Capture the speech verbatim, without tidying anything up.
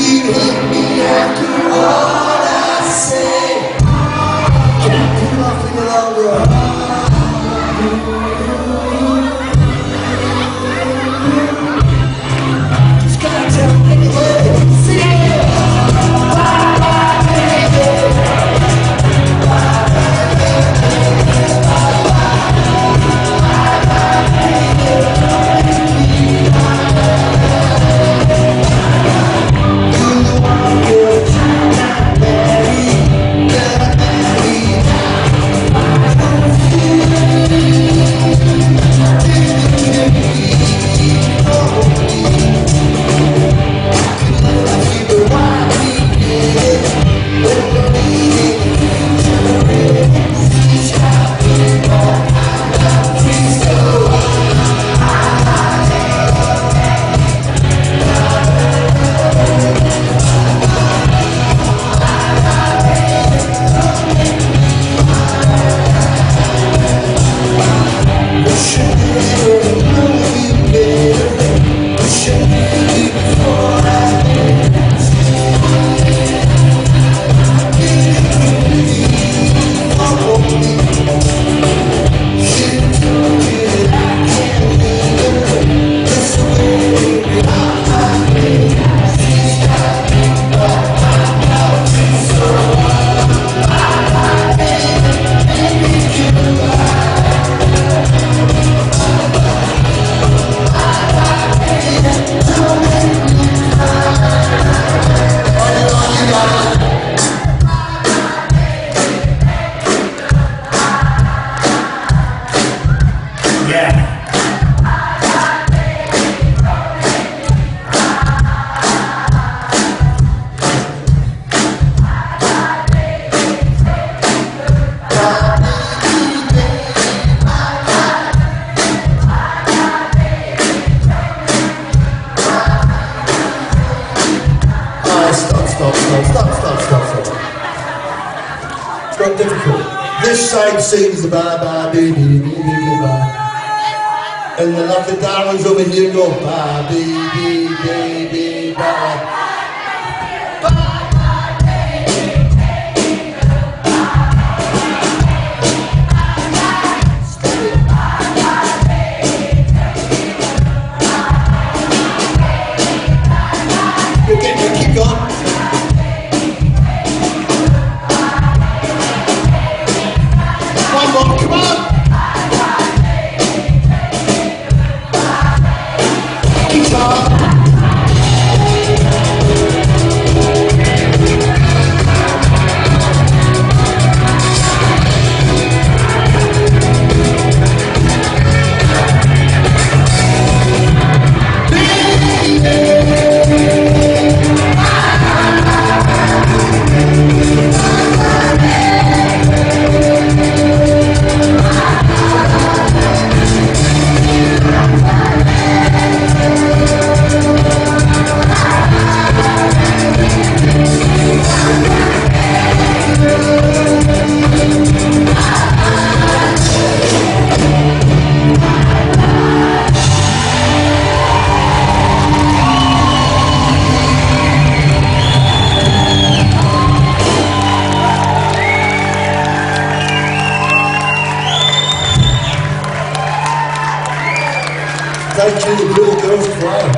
You hit me after all I say. Can't put off any longer. Just gotta tell me anyway. Sing it. Bye bye baby. Bye bye baby. Bye bye. Bye bye baby. This side sings bye bye baby, baby, bye. And the lovely darlings over here go bye baby, baby, bye. You're getting your kick on. Come on! Guitar! Thank you, the little girls cry.